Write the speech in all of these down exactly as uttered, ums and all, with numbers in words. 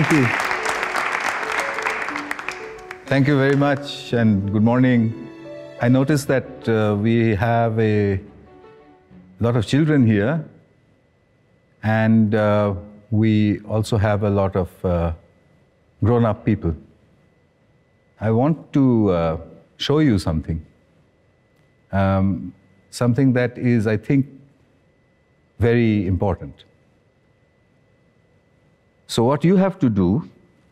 Thank you. Thank you very much, and good morning. I noticed that uh, we have a lot of children here, and uh, we also have a lot of uh, grown-up people. I want to uh, show you something. Um, something that is, I think, very important. So what you have to do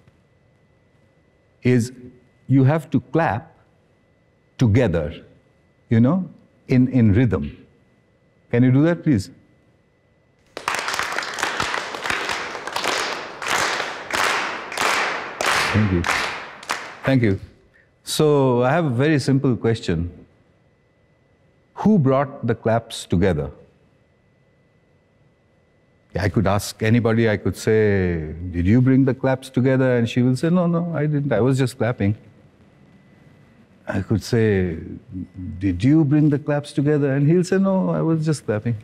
is you have to clap together, you know, in, in rhythm. Can you do that, please? Thank you. Thank you. So I have a very simple question. Who brought the claps together? I could ask anybody, I could say, did you bring the claps together? And she will say, no, no, I didn't, I was just clapping. I could say, did you bring the claps together? And he'll say, no, I was just clapping.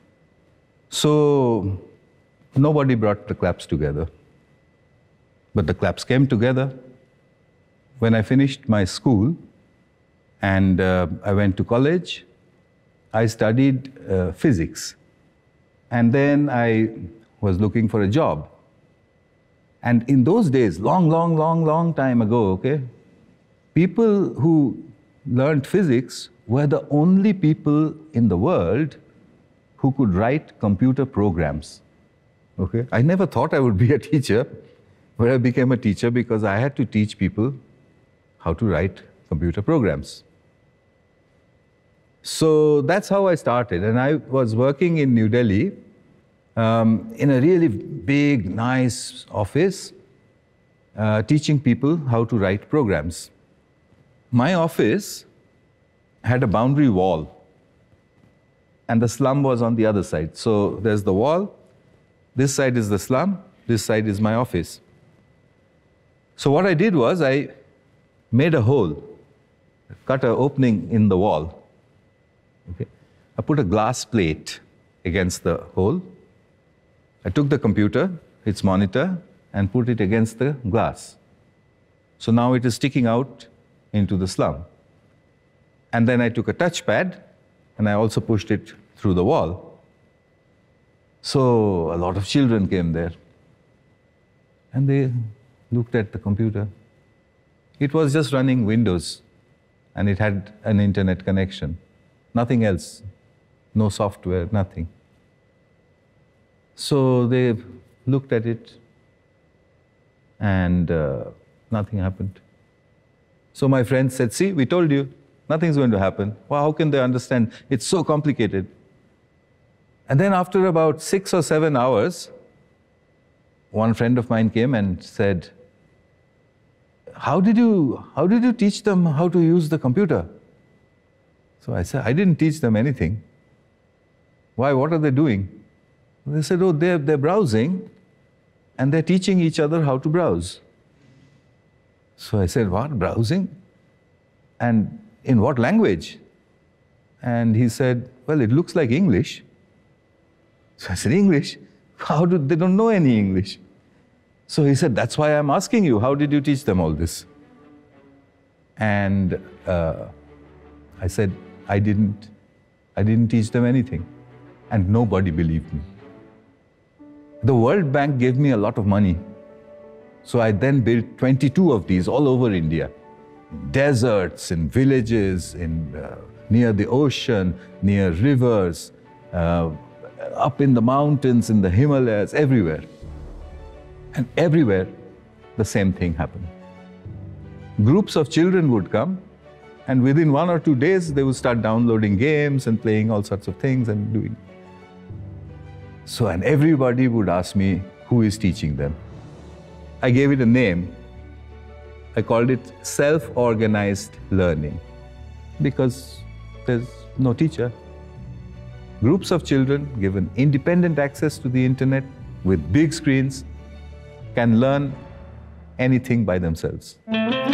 So nobody brought the claps together. But the claps came together. When I finished my school and uh, I went to college, I studied uh, physics. And then I was looking for a job. And in those days, long, long, long, long time ago, okay, people who learned physics were the only people in the world who could write computer programs. Okay? I never thought I would be a teacher, but I became a teacher because I had to teach people how to write computer programs. So that's how I started. And I was working in New Delhi um, in a really big, nice office, uh, teaching people how to write programs. My office had a boundary wall, and the slum was on the other side. So there's the wall, this side is the slum, this side is my office. So what I did was I made a hole, cut an opening in the wall. Okay. I put a glass plate against the hole. I took the computer, its monitor, and put it against the glass. So now it is sticking out into the slum. And then I took a touchpad, and I also pushed it through the wall. So a lot of children came there. And they looked at the computer. It was just running Windows, and it had an internet connection. Nothing else, no software, nothing. So they looked at it, and uh, nothing happened. So my friend said, see, we told you, nothing's going to happen. Well, how can they understand? It's so complicated. And then after about six or seven hours, one friend of mine came and said, how did you, how did you teach them how to use the computer? So I said, I didn't teach them anything. Why? What are they doing? They said, oh, they're, they're browsing, and they're teaching each other how to browse. So I said, what, browsing? And in what language? And he said, well, it looks like English. So I said, English? How do they don't know any English? So he said, that's why I'm asking you, how did you teach them all this? And uh, I said, I didn't, I didn't teach them anything. And nobody believed me. The World Bank gave me a lot of money. So I then built twenty-two of these all over India. Deserts, in villages, in, uh, near the ocean, near rivers, uh, up in the mountains, in the Himalayas, everywhere. And everywhere, the same thing happened. Groups of children would come, and within one or two days, they would start downloading games and playing all sorts of things and doing. So, and everybody would ask me, who is teaching them? I gave it a name. I called it self-organized learning, because there's no teacher. Groups of children given independent access to the internet with big screens can learn anything by themselves.